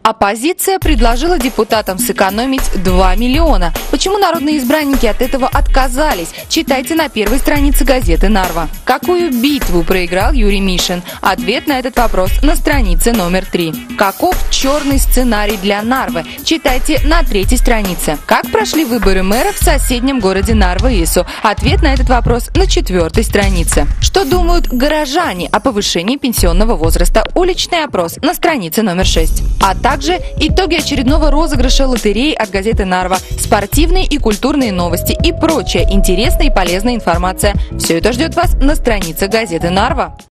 Оппозиция предложила депутатам сэкономить 2 миллиона. Почему народные избранники от этого отказались? Читайте на первой странице газеты «Нарва». Какую битву проиграл Юрий Мишин? Ответ на этот вопрос на странице номер 3. Каков черный сценарий для Нарвы? Читайте на 3-й странице. Как прошли выборы мэра в соседнем городе Нарва-Ису? Ответ на этот вопрос на 4-й странице. Что думают горожане о повышении пенсионного возраста? Уличный опрос на странице номер 6. А также итоги очередного розыгрыша лотереи от газеты «Нарва», спортивные и культурные новости и прочая интересная и полезная информация. Все это ждет вас на странице газеты «Нарва».